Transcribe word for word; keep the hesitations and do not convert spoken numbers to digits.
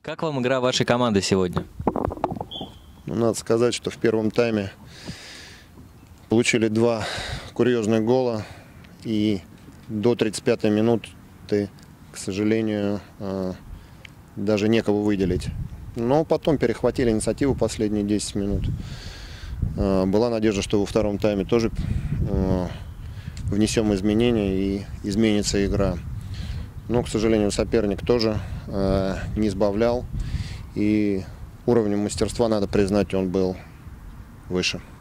Как вам игра вашей команды сегодня? Ну, надо сказать, что в первом тайме получили два курьезных гола, и до тридцать пятой минуты, к сожалению, даже некого выделить. Но потом перехватили инициативу последние десять минут. Была надежда, что во втором тайме тоже внесем изменения и изменится игра. Но, к сожалению, соперник тоже не сбавлял. И уровнем мастерства, надо признать, он был выше.